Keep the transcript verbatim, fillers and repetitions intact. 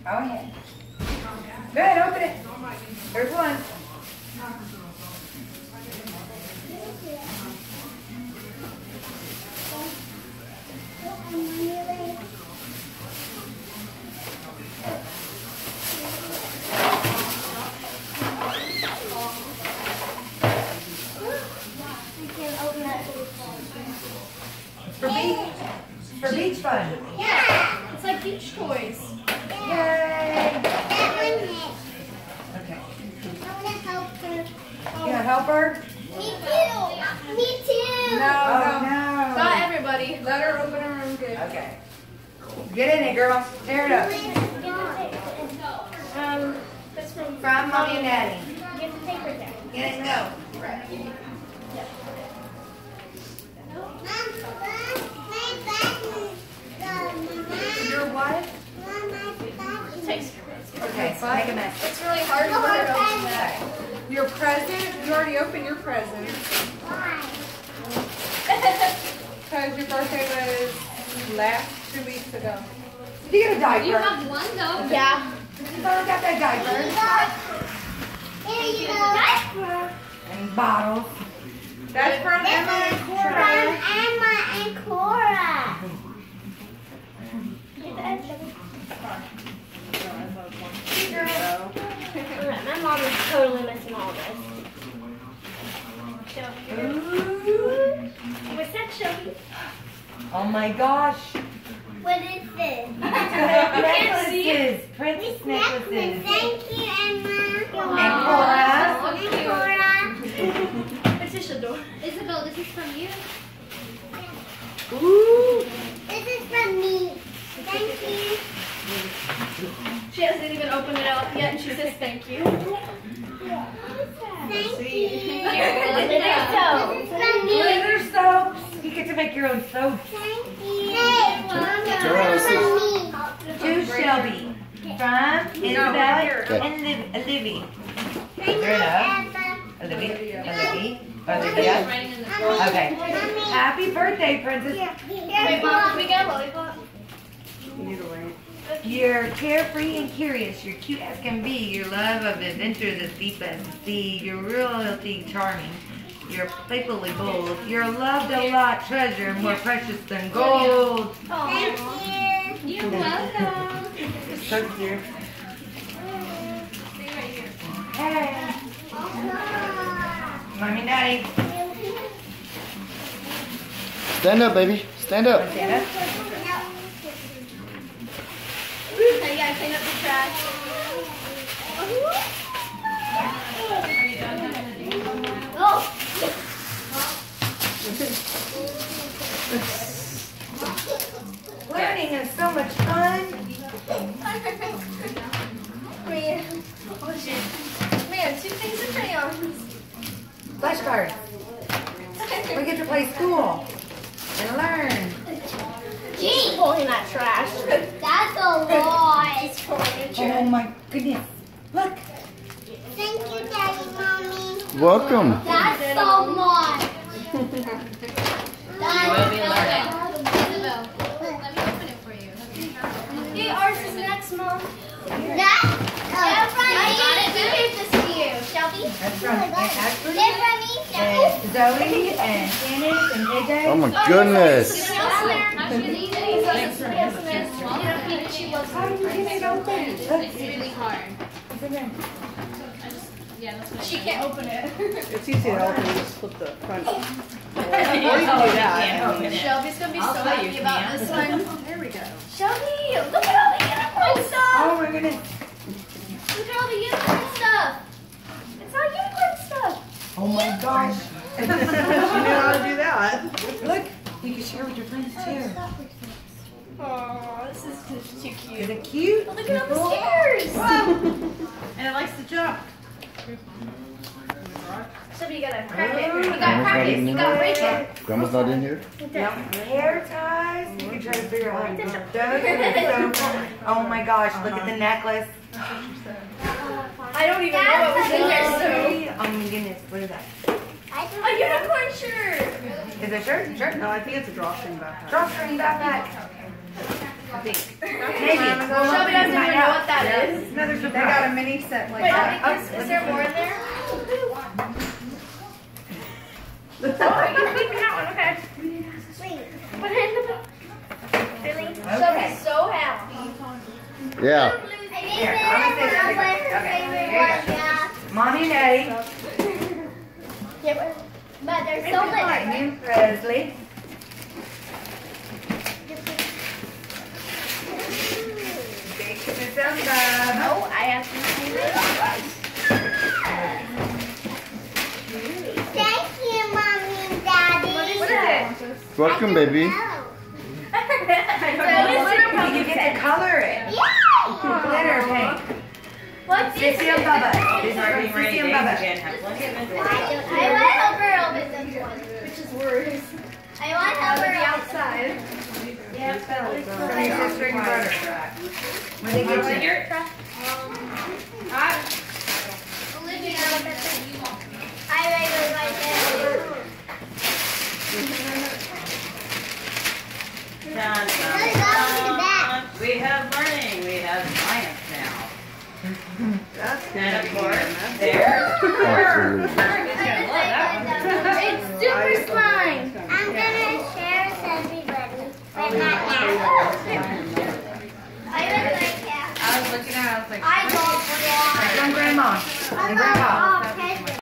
ahead. Go ahead, open it. There's one. For beach, for beach fun. Yeah, it's like beach toys. Yay! Okay. I want to help her. You gonna help her? Me too. Me too. No, oh, no. Not everybody. Let her open her own gift. Okay. Get in it, girl. Tear it up. Um, that's from From Mommy and Daddy. Get the paper there. Get it and go. Your what? Takes Okay, so make a mess. It's really hard to put it open that. Your present? You already opened your present. Because your birthday was last two weeks ago. Did you get a diaper? You have one though. Yeah. You got that diaper. Here you go. And bottles. That's from Emma and Cora. From Emma and Cora. My mom is totally missing all this. What's that, Shelby? Oh my gosh. What is this? Necklaces. Princess Necklace. necklaces. Thank you, Emma. And Cora. And Cora. Patricia door. Isabel, this is from you. Ooh. This is from me. Thank you. She hasn't even opened it up yet, and she says thank you. Thank you. Glitter soap. This is from me. Glitter soaps. You get to make your own soaps. Thank you. Hey, Mama. This is from me. To Shelby. From Isabel and Liv Livy. Thank you, Turn up. Emma. Olivia. Olivia. Olivia. Okay. Happy birthday, Princess. Wait, Mom, can we get a lollipop? You're carefree and curious. You're cute as can be. Your love of adventure is as deep as the sea. You're royalty charming. You're playfully bold. You're loved a lot, treasure more precious than gold. Thank you. You're welcome. So cute. Hey. Mommy and Daddy. Stand up, baby. Stand up. Stand up. Now you gotta clean up the trash. Oh! Learning is so much fun. Man. Oh shit. Man, two things of crayons. Flashcards. We get to play school and learn. She's pulling that trash. That's a lot. She's pulling the Oh trash. my goodness. Look. Thank you, Daddy, Mommy. Welcome. That's so much. That's Isabel, let me open it for you. Hey, ours is next, Mom. That's I got it. Here's this to you. Shelby? That's from Aunt Ashley They're from me, Shelby. and Zoe and Candace and J J. Oh my goodness. How's she gonna eat it? Thanks for having She loves How do you get it open? It's really hard. It's in there. Yeah, that's what She can't open it. It's easy to open. You just flip the front. Or you Oh, can do that. Shelby's gonna be so happy about this one. There we go. Shelby, look at all the unicorn stuff. Oh my goodness. Look at all the unicorn stuff. It's all unicorn stuff. Oh my gosh. She knew how to do that. Look. You can share with your friends too. Oh, this is just too Is cute. it cute? Oh, look at all the stairs. And it likes to jump. Shelby, you gotta crack it. You gotta crack it. You gotta break it. Grandma's not in here? Hair ties. You can try to figure out how to do those. Are so fun. Oh my gosh, look at the necklace. I don't even know what was in there, so. Oh my goodness, what is that? A unicorn shirt. Is it a shirt? Shirt? No, I think it's a drawstring backpack. Drawstring backpack. I think. Maybe. Well, Shelby doesn't even know what that Yeah, is. it's another They surprise. got a mini set like Wait, that. I think this, is there more in there? Oh, you're keeping that one, okay. Put it in the book. Really? Shelby's so happy. Yeah. Here, I'll just say that. Okay, here you go. Mommy and Daddy. But they're so little. Lightning, Presley. Big Miss Elsa. Oh, I have to see Thank you, Mommy and Daddy. What is it? Welcome, baby. You get to color it. Yeah. Glitter paint. What's this? Sissy and Bubba. This is from Sissy and Bubba. I want to help her open this one, which is worse. I want to help her outside. Yeah, From your sister and your brother. When they get you. Olivia, I really like it. Dun, dun, Let's go to the dun. back. We have learning. We have science now. That's And of course, there's Absolutely. It's super slime. I'm gonna share with everybody, but not now. I really like it. I was looking at it, I was like, I don't from Grandma and Grandpa.